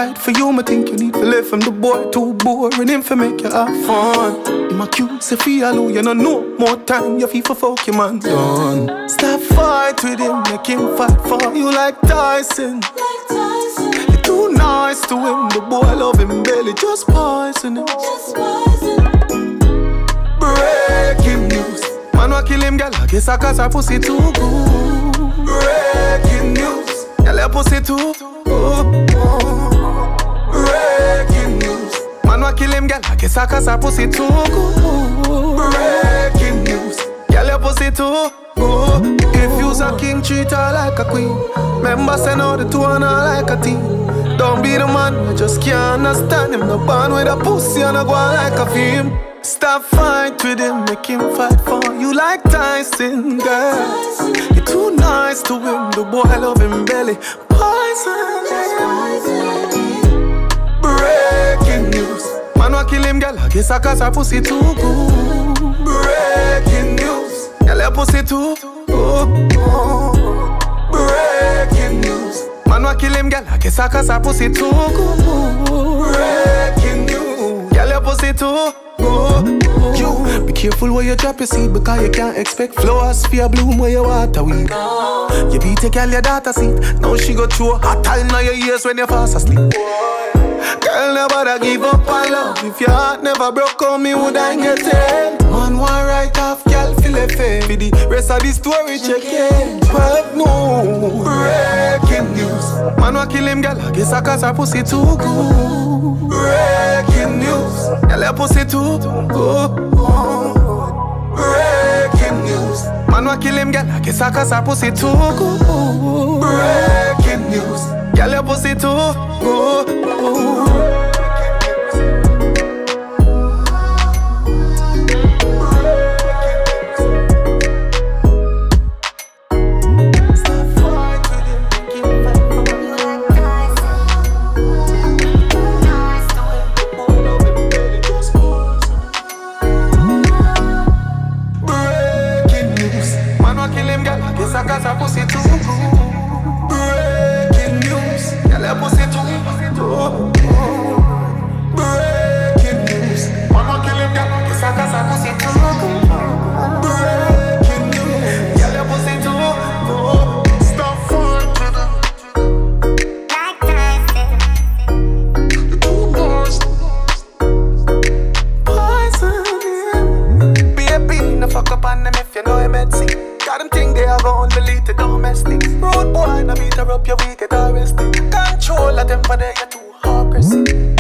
right for you, I think you need to live from the boy too boring him for make you have fun. Him accuse you feel you know no more time you feel for fuck your man done. Stop fight with him, make him fight for you like Tyson. You're too nice to him, the boy love him belly, just poison him. Breaking news, man wa kill him girl, I guess I cause her pussy too good. Breaking news, girl her pussy too good. Breaking news, man wa kill him girl, I guess I cause her pussy too good. Breaking news, girl her pussy too good. If you's a king, treat her like a queen. Remember say now the two and her like a team. Don't be the man, I just can't understand him. No born with a pussy and I go on like a film. Stop fight with him, make him fight for you like Tyson, girl. You're too nice to him, the boy love him belly. Poison. Breaking news, man wa kill him girl, I guess I cause her pussy too good. Breaking news, girl her pussy too good. Breaking news, man wa kill him girl, I guess I cause her pussy too good. Breaking news, girl her pussy too. You be careful where you drop your seed, because you can't expect flowers for your bloom where you water weed. You beat a girl your daughter seat, now she go through a hot time in your ears when you fast asleep. Girl, never give up on love. If your heart never broke on me, would I get it? Man, one right off, girl, feel a fame. For the rest of the story, check it. 12 no. Breaking news, man, wa kill him, girl, I guess I cause her pussy too good. Breaking news, girl, her pussy too good. Breaking news, man, wa kill him, girl, I guess I cause her pussy too good. Breaking news, girl, her pussy too good. Cause her pussy too good. Breaking news, girl her pussy too good. Breaking news, mama kill him, girl, cause her pussy too good. Breaking news, girl her pussy too good. Stop fighting like Tyson. You too nice. Poison. Baby, no fuck up on them if you know him at sea. Got them think they are gonna delete the domestic. Road boy, no beat her up, your weak get arrested. Control of them for they get too aggressive.